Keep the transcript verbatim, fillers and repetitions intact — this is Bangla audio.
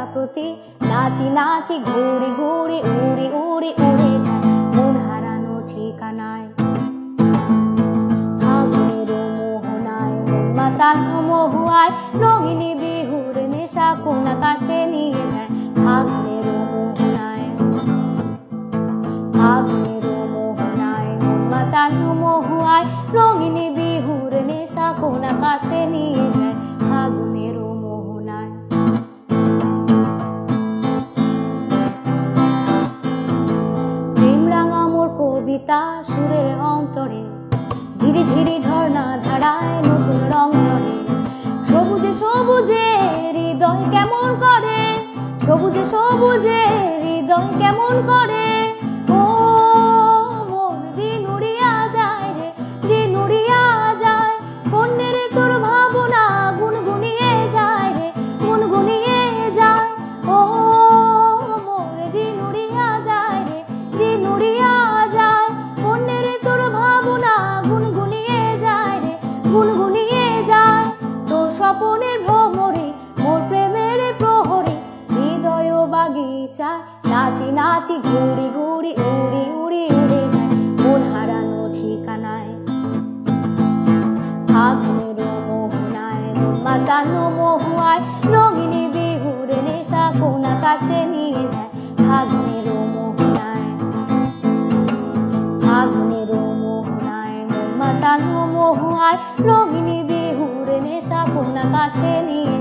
প্রতি নাচি নাচি ঘুরি ঘুরি উড়ি উড়ি উড়ে যায় মন হারানো ঠিকানায়। ফাগুনের মোহনায় মন মাতানো মহুয়ায় রঙিনী বিহুর নেশা কোন আকাশে নিয়ে যায়। ফাগুনের মোহনায় ফাগুনের মোহনায় মন মাতানো মহুয়ায় রঙিনী বিহুর নেশা কোন আকাশে নিয়ে যায়। ফাগুনের মোহনায় প্রেম রাঙা মোর কবিতা সুরের অন্তরে ঝিরি ঝিরি ঝর্ণা ধারায় নতুন রং ঝরে। সবুজে সবুজে হৃদয় কেমন করে, সবুজে সবুজে হৃদয় কেমন করে। ও মোর দিন উড়িয়া যায় রে, দিন উড়িয়া যায় কন্যের তোর ভাবনা গুনগুনিয়ে যায় রে, গুনগুনিয়ে যায়। ও মোর দিন উড়িয়া যায় রে, দিন উড়িয়া যায় কন্যের তোর ভাবনা গুনগুনিয়ে যায় রে, গুনগুনিয়ে যায়। তোর স্বপনের ভ্রমরে মোর প্রেমের প্রহরে হৃদয় বাগিচা নাচি নাচি ঘুরি ঘুরি উড়ি উড়ি উড়ে যায় মন হারানো ঠিকানায়। ফাগুনের মোহনায় মন মাতানো মহুয়ায় রঙিনী বিহুর নেশা কোন আকাশে নিয়ে যায়। ফাগুনের মোহনায় ফাগুনের মোহনায় মন মাতানো মহুয়ায় রঙিনী বিহুর নেশা কোন আকাশে নিয়ে